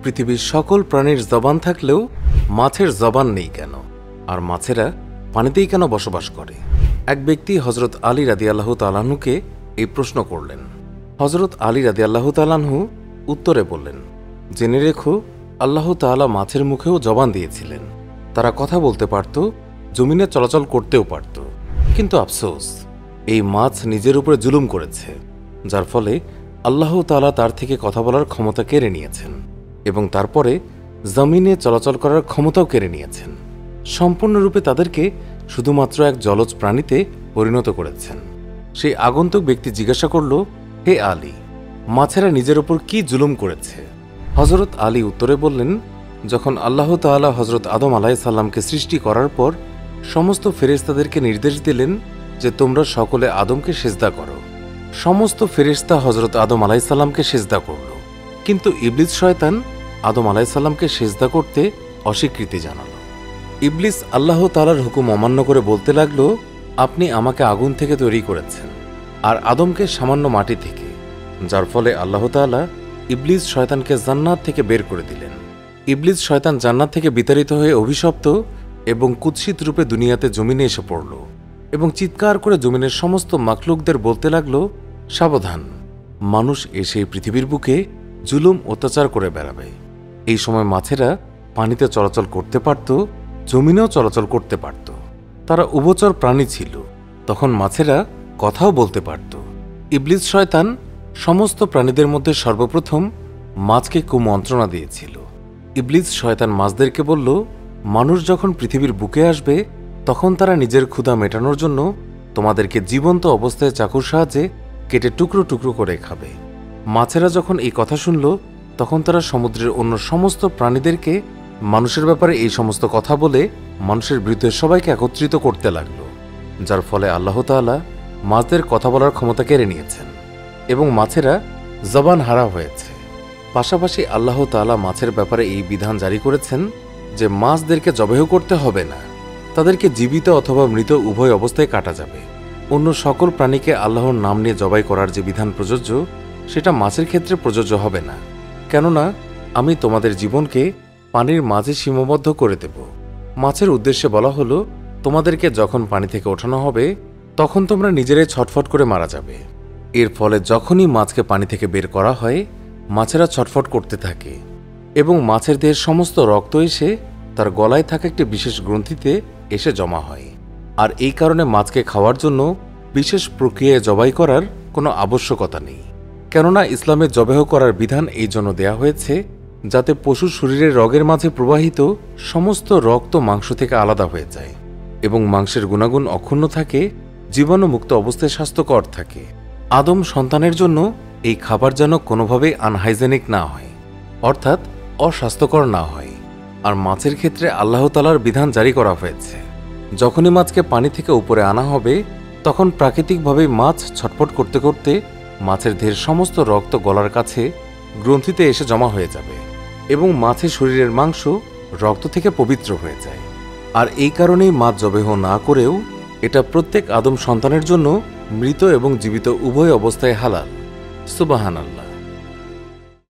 পৃথিবীর সকল প্রাণীর জবান থাকলেও মাছের জবান নেই কেন? আর মাছেরা পানিতেই কেন বসবাস করে? এক ব্যক্তি হজরত আলী রাদিয়াল্লাহু তাআলাকে এই প্রশ্ন করলেন। হজরত আলী রাদিয়াল্লাহু তাআলাহু উত্তরে বললেন, জেনে রেখো, আল্লাহ তাআলা মাছের মুখেও জবান দিয়েছিলেন। তারা কথা বলতে পারত, জমিনে চলাচল করতেও পারত, কিন্তু আফসোস, এই মাছ নিজের উপরে জুলুম করেছে, যার ফলে আল্লাহ তাআলা তার থেকে কথা বলার ক্ষমতা কেড়ে নিয়েছেন এবং তারপরে জমিনে চলাচল করার ক্ষমতাও কেড়ে নিয়েছেন। সম্পূর্ণরূপে তাদেরকে শুধুমাত্র এক জলজ প্রাণীতে পরিণত করেছেন। সেই আগন্তুক ব্যক্তি জিজ্ঞাসা করল, হে আলী, মাছেরা নিজের ওপর কি জুলুম করেছে? হজরত আলী উত্তরে বললেন, যখন আল্লাহ তাআলা হজরত আদম আলাইহিস সালামকে সৃষ্টি করার পর সমস্ত ফেরেশতাদেরকে নির্দেশ দিলেন যে তোমরা সকলে আদমকে সিজদা করো। সমস্ত ফেরেশতা হজরত আদম আলাইহিস সালামকে সিজদা করল, কিন্তু ইবলিস শয়তান আদম আলাইহিস সালামকে সিজদা করতে অস্বীকৃতি জানাল। ইবলিস আল্লাহ তাআলার হুকুম অমান্য করে বলতে লাগল, আপনি আমাকে আগুন থেকে তৈরি করেছেন আর আদমকে সামান্য মাটি থেকে, যার ফলে আল্লাহ তাআলা ইবলিস শয়তানকে জান্নাত থেকে বের করে দিলেন। ইবলিস শয়তান জান্নাত থেকে বিতাড়িত হয়ে অভিশপ্ত এবং কুৎসিত রূপে দুনিয়াতে জমিনে এসে পড়ল এবং চিৎকার করে জমিনের সমস্ত মাখলুকদের বলতে লাগল, সাবধান, মানুষ এসে পৃথিবীর বুকে জুলুম অত্যাচার করে বেড়াবে। এই সময় মাছেরা পানিতে চলাচল করতে পারত, জমিনেও চলাচল করতে পারত। তারা উভচর প্রাণী ছিল। তখন মাছেরা কথাও বলতে পারত। ইবলিস শয়তান সমস্ত প্রাণীদের মধ্যে সর্বপ্রথম মাছকে কুমন্ত্রণা দিয়েছিল। ইবলিস শয়তান মাছদেরকে বলল, মানুষ যখন পৃথিবীর বুকে আসবে তখন তারা নিজের ক্ষুধা মেটানোর জন্য তোমাদেরকে জীবন্ত অবস্থায় চাকুর সাহায্যে কেটে টুকরো টুকরো করে খাবে। মাছেরা যখন এই কথা শুনল তখন তারা সমুদ্রের অন্য সমস্ত প্রাণীদেরকে মানুষের ব্যাপারে এই সমস্ত কথা বলে মানুষের বিরুদ্ধে সবাইকে একত্রিত করতে লাগল, যার ফলে আল্লাহ তাআলা মাছদের কথা বলার ক্ষমতা কেড়ে নিয়েছেন এবং মাছেরা জবান হারা হয়েছে। পাশাপাশি আল্লাহ তাআলা মাছের ব্যাপারে এই বিধান জারি করেছেন যে মাছদেরকে জবেহ করতে হবে না, তাদেরকে জীবিত অথবা মৃত উভয় অবস্থায় কাটা যাবে। অন্য সকল প্রাণীকে আল্লাহর নাম নিয়ে জবাই করার যে বিধান প্রযোজ্য সেটা মাছের ক্ষেত্রে প্রযোজ্য হবে না, কেননা আমি তোমাদের জীবনকে পানির মাঝে সীমাবদ্ধ করে দেব। মাছের উদ্দেশ্যে বলা হলো, তোমাদেরকে যখন পানি থেকে ওঠানো হবে তখন তোমরা নিজেরাই ছটফট করে মারা যাবে। এর ফলে যখনই মাছকে পানি থেকে বের করা হয় মাছেরা ছটফট করতে থাকে এবং মাছের দেহের সমস্ত রক্ত এসে তার গলায় থাকা একটি বিশেষ গ্রন্থিতে এসে জমা হয়। আর এই কারণে মাছকে খাওয়ার জন্য বিশেষ প্রক্রিয়ায় জবাই করার কোনো আবশ্যকতা নেই, কেননা ইসলামে জবেহ করার বিধান এই জন্য দেয়া হয়েছে যাতে পশুর শরীরের রগের মাঝে প্রবাহিত সমস্ত রক্ত মাংস থেকে আলাদা হয়ে যায় এবং মাংসের গুণাগুণ অক্ষুণ্ণ থাকে, জীবাণুমুক্ত অবস্থায় স্বাস্থ্যকর থাকে। আদম সন্তানের জন্য এই খাবার যেন কোনোভাবেই আনহাইজেনিক না হয়, অর্থাৎ অস্বাস্থ্যকর না হয়। আর মাছের ক্ষেত্রে আল্লাহ তাআলার বিধান জারি করা হয়েছে, যখনই মাছকে পানি থেকে উপরে আনা হবে তখন প্রাকৃতিকভাবেই মাছ ছটফট করতে করতে মাছের দেহের সমস্ত রক্ত গলার কাছে গ্রন্থিতে এসে জমা হয়ে যাবে এবং মাছের শরীরের মাংস রক্ত থেকে পবিত্র হয়ে যায়। আর এই কারণেই মাছ জবেহ না করেও এটা প্রত্যেক আদম সন্তানের জন্য মৃত এবং জীবিত উভয় অবস্থায় হালাল। সুবহানাল্লাহ।